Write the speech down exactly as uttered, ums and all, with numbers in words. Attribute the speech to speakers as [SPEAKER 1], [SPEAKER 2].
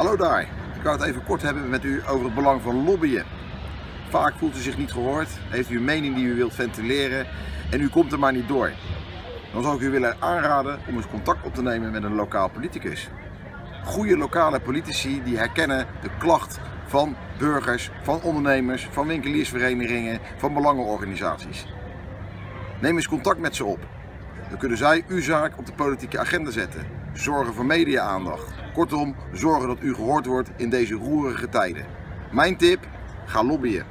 [SPEAKER 1] Hallo daar, ik wou het even kort hebben met u over het belang van lobbyen. Vaak voelt u zich niet gehoord, heeft u een mening die u wilt ventileren en u komt er maar niet door. Dan zou ik u willen aanraden om eens contact op te nemen met een lokaal politicus. Goede lokale politici die herkennen de klacht van burgers, van ondernemers, van winkeliersverenigingen, van belangenorganisaties. Neem eens contact met ze op. Dan kunnen zij uw zaak op de politieke agenda zetten. Zorgen voor media-aandacht. Kortom, zorgen dat u gehoord wordt in deze roerige tijden. Mijn tip, ga lobbyen.